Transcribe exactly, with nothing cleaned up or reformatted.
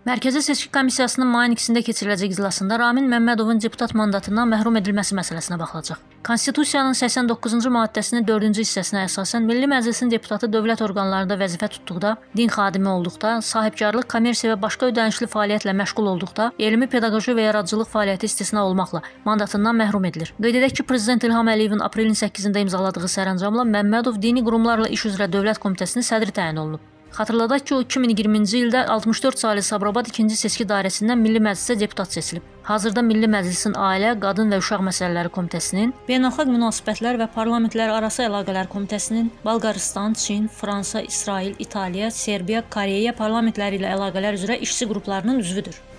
Mərkəzi Seçki Komissiyasının mayın ikisində keçiriləcək iclasında Ramin Məmmədovun deputat mandatından məhrum edilməsi məsələsinə baxılacaq. Konstitusiyanın səksən doqquzuncu maddəsinin dördüncü hissəsinə əsasən Milli Məclisin deputatı dövlət orqanlarında vəzifə tutduqda, din xadimi olduqda, sahibkarlıq, kommersiya və başqa ödənişli fəaliyyətlə məşğul olduqda, elmi, pedaqoji və yaradıcılıq fəaliyyəti istisna olmaqla mandatından məhrum edilir. Qeyd edək ki, Prezident İlham Əliyevin aprelin səkkizində imzaladığı sərəncamla Məmmədov Dini Qurumlarla İş üzrə Dövlət Komitəsinin sədri təyin olunub. Xatırladaq ki, o iki min iyirminci ildə altmış dörd saylı Sabirabad ikinci seçki dairəsindən Milli Məclisə deputat seçilib. Hazırda Milli Məclisin Ailə, Qadın və Uşaq Məsələləri Komitəsinin, Beynəlxalq Münasibətlər və Parlamentlərarası Əlaqələr Komitəsinin, Bolqarıstan, Çin, Fransa, İsrail, İtaliya, Serbiya, Koreya parlamentləri ilə əlaqələr üzrə işçi qruplarının üzvüdür.